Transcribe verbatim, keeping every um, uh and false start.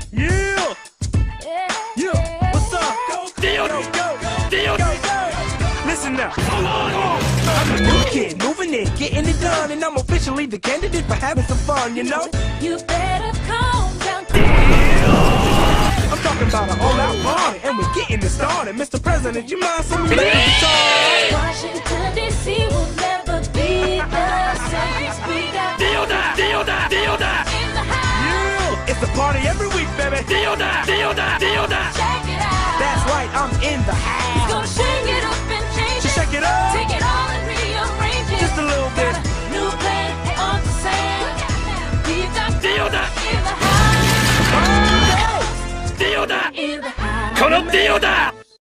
Yeah! Yeah! What's up? Dio! Go, go, Dio! Listen now. I'm a new kid, moving in, getting it done, and I'm officially the candidate for having some fun, you know? You better calm down. I'm talking about an all-out party, and we're getting it started. Mister President, you mind sending me the guitar? Washington, D C will never be the same. We got Dio da! Dio da! Dio da! in the house. Yeah! It's a party every week, baby. Dio da! Dio da! Dio da! Check it out. That's right, I'm in the house. Gonna shake it up and change So it. shake it up. Take it all and rearrange it. Just a little bit. Got a new plan on the sand. We've got Dio da! in the house. Dio da! In the house. このディオだ